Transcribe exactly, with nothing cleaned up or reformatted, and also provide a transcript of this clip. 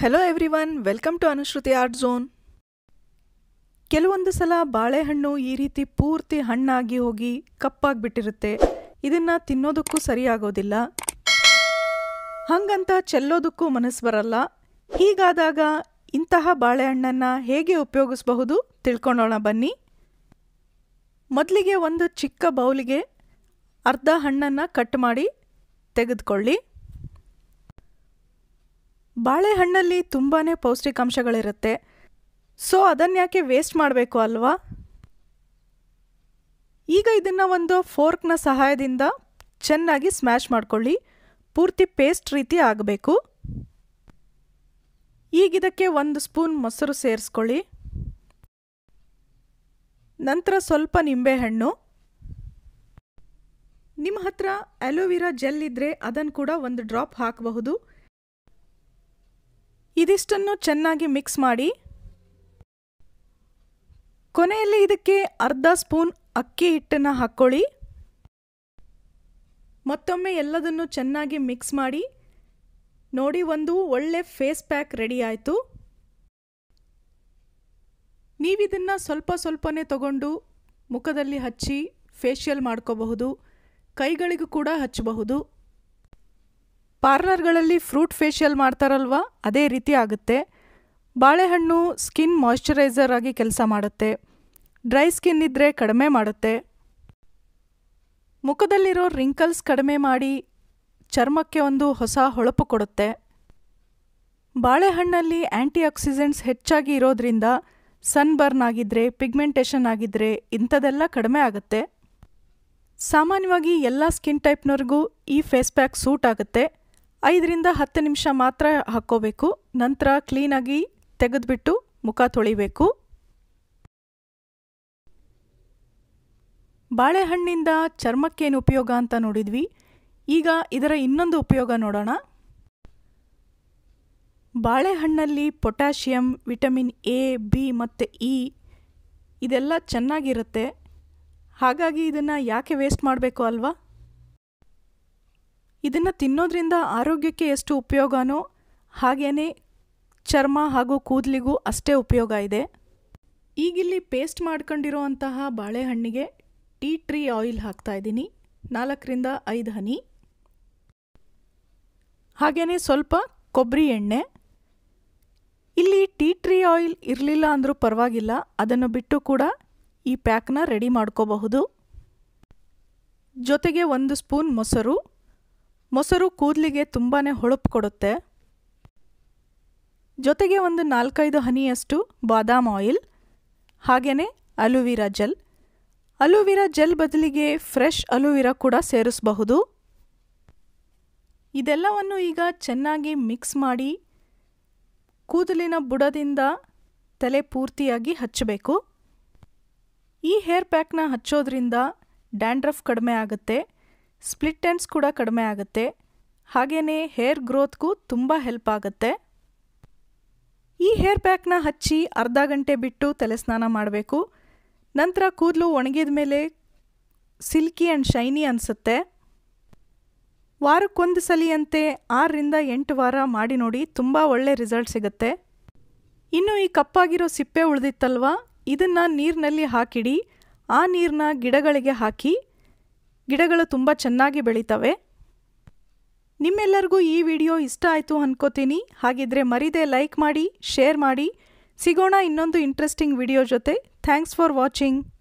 Hello everyone, welcome to Anushruti art zone. ಕೆಲವೊಂದು ಸಲ ಬಾಳೆಹಣ್ಣು ಈ ರೀತಿ ಪೂರ್ತಿ ಹಣ್ಣಾಗಿ ಹೋಗಿ ಕಪ್ಪಾಗಿಬಿಟ್ಟಿರುತ್ತೆ. ಇದನ್ನು ತಿನ್ನೋದಕ್ಕೂ ಸರಿಯಾಗೋದಿಲ್ಲ, ಹಾಗಂತ ಚೆಲ್ಲೋದಕ್ಕೂ ಮನಸ್ಸು ಬರಲ್ಲ. ಹೀಗಾದಾಗ ಇಂತಹ ಬಾಳೆಹಣ್ಣನ್ನು ಹೇಗೆ ಉಪಯೋಗಿಸಬಹುದು ತಿಳ್ಕೊಳ್ಳೋಣ ಬನ್ನಿ. ಮೊದಲಿಗೆ ಒಂದು ಚಿಕ್ಕ ಬೌಲಿಗೆ ಅರ್ಧ ಹಣ್ಣನ್ನು ಕಟ್ ಮಾಡಿ ತೆಗೆದುಕೊಳ್ಳಿ. ಬಾಳೆಹಣ್ಣಲ್ಲಿ ತುಂಬಾ ಪೌಷ್ಟಿಕಾಂಶಗಳಿರುತ್ತೆ, ಸೊ ಅದನ್ಯಾಕೆ ವೇಸ್ಟ್ ಮಾಡಬೇಕು ಅಲ್ವಾ? ಈಗ ಇದನ್ನು ಒಂದು ಫೋರ್ಕ್ನ ಸಹಾಯದಿಂದ ಚೆನ್ನಾಗಿ ಸ್ಮ್ಯಾಶ್ ಮಾಡ್ಕೊಳ್ಳಿ. ಪೂರ್ತಿ ಪೇಸ್ಟ್ ರೀತಿ ಆಗಬೇಕು. ಈಗ ಇದಕ್ಕೆ ಒಂದು ಸ್ಪೂನ್ ಮೊಸರು ಸೇರಿಸ್ಕೊಳ್ಳಿ. ನಂತರ ಸ್ವಲ್ಪ ನಿಂಬೆಹಣ್ಣು. ನಿಮ್ಮ ಹತ್ರ ಅಲೋವೆರಾ ಜೆಲ್ ಇದ್ದರೆ ಅದನ್ನು ಕೂಡ ಒಂದು ಡ್ರಾಪ್ ಹಾಕಬಹುದು. ಇದಿಷ್ಟನ್ನು ಚೆನ್ನಾಗಿ ಮಿಕ್ಸ್ ಮಾಡಿ ಕೊನೆಯಲ್ಲಿ ಇದಕ್ಕೆ ಅರ್ಧ ಸ್ಪೂನ್ ಅಕ್ಕಿ ಹಿಟ್ಟನ್ನು ಹಾಕ್ಕೊಳ್ಳಿ. ಮತ್ತೊಮ್ಮೆ ಎಲ್ಲದನ್ನು ಚೆನ್ನಾಗಿ ಮಿಕ್ಸ್ ಮಾಡಿ. ನೋಡಿ, ಒಂದು ಒಳ್ಳೆ ಫೇಸ್ ಪ್ಯಾಕ್ ರೆಡಿ ಆಯಿತು. ನೀವಿದನ್ನು ಸ್ವಲ್ಪ ಸ್ವಲ್ಪನೇ ತಗೊಂಡು ಮುಖದಲ್ಲಿ ಹಚ್ಚಿ ಫೇಶಿಯಲ್ ಮಾಡ್ಕೋಬಹುದು, ಕೈಗಳಿಗೂ ಕೂಡ ಹಚ್ಚಬಹುದು. ಪಾರ್ಲರ್ಗಳಲ್ಲಿ ಫ್ರೂಟ್ ಫೇಶಿಯಲ್ ಮಾಡ್ತಾರಲ್ವ, ಅದೇ ರೀತಿ ಆಗುತ್ತೆ. ಬಾಳೆಹಣ್ಣು ಸ್ಕಿನ್ ಮಾಯ್ಶ್ಚರೈಸರ್ ಆಗಿ ಕೆಲಸ ಮಾಡುತ್ತೆ. ಡ್ರೈ ಸ್ಕಿನ್ ಇದ್ದರೆ ಕಡಿಮೆ ಮಾಡುತ್ತೆ. ಮುಖದಲ್ಲಿರೋ ರಿಂಕಲ್ಸ್ ಕಡಿಮೆ ಮಾಡಿ ಚರ್ಮಕ್ಕೆ ಒಂದು ಹೊಸ ಹೊಳಪು ಕೊಡುತ್ತೆ. ಬಾಳೆಹಣ್ಣಲ್ಲಿ ಆ್ಯಂಟಿ ಆಕ್ಸಿಡೆಂಟ್ಸ್ ಹೆಚ್ಚಾಗಿ ಇರೋದ್ರಿಂದ ಸನ್ಬರ್ನ್ ಆಗಿದ್ದರೆ, ಪಿಗ್ಮೆಂಟೇಷನ್ ಆಗಿದ್ದರೆ ಇಂಥದೆಲ್ಲ ಕಡಿಮೆ ಆಗುತ್ತೆ. ಸಾಮಾನ್ಯವಾಗಿ ಎಲ್ಲ ಸ್ಕಿನ್ ಟೈಪ್ನವ್ರಿಗೂ ಈ ಫೇಸ್ ಪ್ಯಾಕ್ ಸೂಟ್ ಆಗುತ್ತೆ. ಐದರಿಂದ ಹತ್ತು ನಿಮಿಷ ಮಾತ್ರ ಹಾಕ್ಕೋಬೇಕು. ನಂತರ ಕ್ಲೀನಾಗಿ ತೆಗೆದುಬಿಟ್ಟು ಮುಖ ತೊಳಿಬೇಕು. ಬಾಳೆಹಣ್ಣಿಂದ ಚರ್ಮಕ್ಕೇನು ಉಪಯೋಗ ಅಂತ ನೋಡಿದ್ವಿ. ಈಗ ಇದರ ಇನ್ನೊಂದು ಉಪಯೋಗ ನೋಡೋಣ. ಬಾಳೆಹಣ್ಣಲ್ಲಿ ಪೊಟ್ಯಾಷಿಯಂ, ವಿಟಮಿನ್ ಎ, ಬಿ ಮತ್ತು ಇ ಇದೆಲ್ಲ ಚೆನ್ನಾಗಿರುತ್ತೆ. ಹಾಗಾಗಿ ಇದನ್ನು ಯಾಕೆ ವೇಸ್ಟ್ ಮಾಡಬೇಕು ಅಲ್ವಾ? ಇದನ್ನು ತಿನ್ನೋದ್ರಿಂದ ಆರೋಗ್ಯಕ್ಕೆ ಎಷ್ಟು ಉಪಯೋಗನೋ ಹಾಗೇ ಚರ್ಮ ಹಾಗೂ ಕೂದಲಿಗೂ ಅಷ್ಟೇ ಉಪಯೋಗ ಇದೆ. ಈಗಿಲ್ಲಿ ಪೇಸ್ಟ್ ಮಾಡ್ಕೊಂಡಿರೋ ಅಂತಹ ಬಾಳೆಹಣ್ಣಿಗೆ ಟೀ ಟ್ರೀ ಆಯಿಲ್ ಹಾಕ್ತಾಯಿದ್ದೀನಿ, ನಾಲ್ಕರಿಂದ ಐದು ಹನಿ. ಹಾಗೆಯೇ ಸ್ವಲ್ಪ ಕೊಬ್ಬರಿ ಎಣ್ಣೆ. ಇಲ್ಲಿ ಟೀ ಟ್ರೀ ಆಯಿಲ್ ಇರಲಿಲ್ಲ ಅಂದರೂ ಪರವಾಗಿಲ್ಲ, ಅದನ್ನು ಬಿಟ್ಟು ಕೂಡ ಈ ಪ್ಯಾಕ್ನ ರೆಡಿ ಮಾಡ್ಕೋಬಹುದು. ಜೊತೆಗೆ ಒಂದು ಸ್ಪೂನ್ ಮೊಸರು. ಮೊಸರು ಕೂದಲಿಗೆ ತುಂಬಾ ಹೊಳಪು ಕೊಡುತ್ತೆ. ಜೊತೆಗೆ ಒಂದು ನಾಲ್ಕೈದು ಹನಿಯಷ್ಟು ಬಾದಾಮ್ ಆಯಿಲ್, ಹಾಗೆಯೇ ಅಲೋವೆರಾ ಜೆಲ್. ಅಲೋವೆರಾ ಜೆಲ್ ಬದಲಿಗೆ ಫ್ರೆಶ್ ಅಲೋವೆರಾ ಕೂಡ ಸೇರಿಸಬಹುದು. ಇದೆಲ್ಲವನ್ನು ಈಗ ಚೆನ್ನಾಗಿ ಮಿಕ್ಸ್ ಮಾಡಿ ಕೂದಲಿನ ಬುಡದಿಂದ ತಲೆ ಪೂರ್ತಿಯಾಗಿ ಹಚ್ಚಬೇಕು. ಈ ಹೇರ್ ಪ್ಯಾಕ್ನ ಹಚ್ಚೋದ್ರಿಂದ ಡ್ಯಾಂಡ್ರಫ್ ಕಡಿಮೆ ಆಗುತ್ತೆ, ಸ್ಪ್ಲಿಟ್ ಎಂಡ್ಸ್ ಕೂಡ ಕಡಿಮೆ ಆಗುತ್ತೆ, ಹಾಗೆಯೇ ಹೇರ್ ಗ್ರೋತ್ಗೂ ತುಂಬ ಹೆಲ್ಪ್ ಆಗುತ್ತೆ. ಈ ಹೇರ್ ಪ್ಯಾಕ್ನ ಹಚ್ಚಿ ಅರ್ಧ ಗಂಟೆ ಬಿಟ್ಟು ತಲೆ ಸ್ನಾನ ಮಾಡಬೇಕು. ನಂತರ ಕೂದಲು ಒಣಗಿದ ಮೇಲೆ ಸಿಲ್ಕಿ ಆ್ಯಂಡ್ ಶೈನಿ ಅನಿಸುತ್ತೆ. ವಾರಕ್ಕೊಂದು ಸಲಿಯಂತೆ ಆರರಿಂದ ಎಂಟು ವಾರ ಮಾಡಿ ನೋಡಿ, ತುಂಬ ಒಳ್ಳೆ ರಿಸಲ್ಟ್ ಸಿಗುತ್ತೆ. ಇನ್ನು ಈ ಕಪ್ಪಾಗಿರೋ ಸಿಪ್ಪೆ ಉಳಿದಿತ್ತಲ್ವ, ಇದನ್ನು ನೀರಿನಲ್ಲಿ ಹಾಕಿಡಿ. ಆ ನೀರನ್ನ ಗಿಡಗಳಿಗೆ ಹಾಕಿ, ಗಿಡಗಳು ತುಂಬ ಚೆನ್ನಾಗಿ ಬೆಳೀತವೆ. ನಿಮ್ಮೆಲ್ಲರಿಗೂ ಈ ವಿಡಿಯೋ ಇಷ್ಟ ಆಯಿತು ಅನ್ಕೋತೀನಿ. ಹಾಗಿದ್ರೆ ಮರಿದೇ ಲೈಕ್ ಮಾಡಿ, ಶೇರ್ ಮಾಡಿ. ಸಿಗೋಣ ಇನ್ನೊಂದು ಇಂಟ್ರೆಸ್ಟಿಂಗ್ ವಿಡಿಯೋ ಜೊತೆ. Thanks for watching.